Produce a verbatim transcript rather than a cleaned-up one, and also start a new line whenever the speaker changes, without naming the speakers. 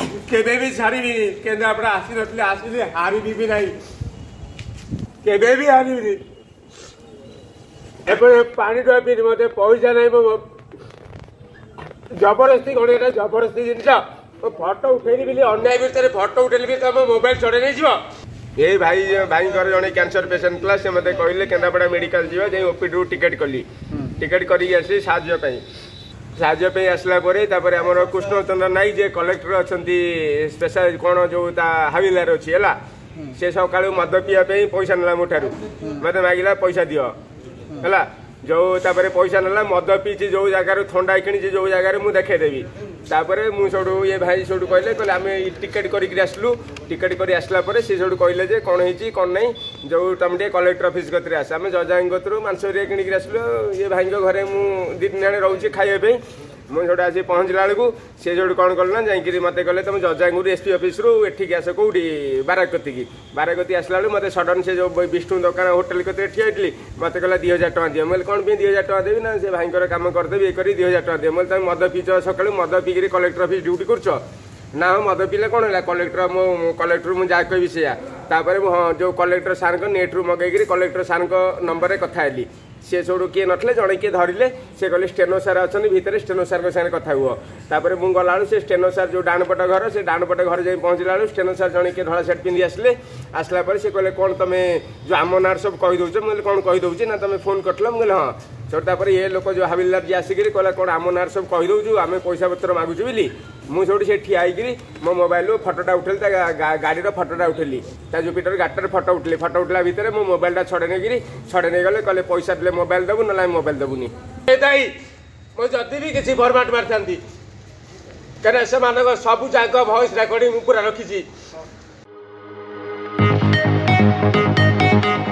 केबे भी छाड़बी केन्द्रापड़ा आसी नथिले आसिले हारिबी भी नहीं केबे भी हारिबी एपरे पानी टोपा पी मते पैसा नहीं मो जबरदस्ती कौन एटा जबरदस्ती जिनस फोटो उठेली बोली अन्याय भितर फोटो उठेली भी तुम मोबाइल चढ़े नहीं जीव ये भाई भाई जड़े कैंसर पेसेंट था से मते कहले केन्द्रापड़ा मेडिकल जीव जे ओपीडी टिकेट कली टिकेट करी आसी साहाय्य पई साहाय्य पे आसला परे तापर हमर कृष्णचंद्र नाई जे कलेक्टर अछंती स्पेशल कोन जो ता हाविलार अछि हला से सकाळु मद पिया पे पैसा नला मोठारु मते मागिला पैसा दियो हला जो तापर पैसा नला मद पीची जो जगार ठंडा किणी जो जगार मु देखे देबी तापर मु सोडू ये भाई सोडू कहले कहले आमे टिकेट करी के आसलु टिकेट करी आसला परे से सोडू कहले जे कोन हेची कोन नै जो तमडे कलेक्टर ऑफिस गतरे आस आमे जजांग गतरु मानसरिया किणी के आसलु ये भाई को घरे मु दिन नाणे रहउची खाइए पे मुझे जोटा आसी पहुँचला बेलू सी जो कौन कल ना जाकि मत कहले तुम जजांगुर एसपी ऑफिस रु एठिक आस कौटी बारागति की बारागति आसला बेलू मत सडन से जो विष्णु दुकान होटेल कत ठियाई मत कहला दी हजार टाँग दियो मैं कौन दी हजार टाँग देवी ना से भाई कम करदेवी ये कर दी हजार टाँग दियो मैं तुम मद पीच सका मद पीक कलेक्टर ऑफिस ड्यूटी कर ना मद पीले कौन है कलेक्टर मो कलेक्टर मुझे जहाँ कह से हाँ जो कलेक्टर सार को नेट्रु मगैक कलेक्टर सार नंबर कथा हेली सी सब किए नथिले जड़े किए धरले से कहले स्टेनो सार अच्छा भितर स्टेनो सार साथ कथा हुआ तापर मुझे गला से स्टेनो सार जो डाण पट घर से डाण पट घर जाए पहुँचला बेलू स्टेनो सार जड़े किए धड़ा सार्ट पिंधि आसले आसला पर से कहले कौन तुम जो आम नार सब कहीदे मुझे कौन कहीदे ना तुम फोन कटल मुझे हाँ सर ये लोक जो हाविलदार जी आसिक कहला कौन आम नार सब कहीदे आम पैसा पत्र मागुचु बोली मुझे से ठिया मो मोबाइल फटोटा उठेली गाड़ी फटोटा उठेली जुपिटर गाटर फटो उठली फटो उठला भितर मो मोबाइलटा छड़े नहीं छड़े नहीं गले कहले पैसा देले मोबाइल देबू ना मोबाइल देबुनी दाई मो जदि भी किसी फरमाट मार था कहीं से सबू जाक भॉइस रिकॉर्डिंग पूरा रखी।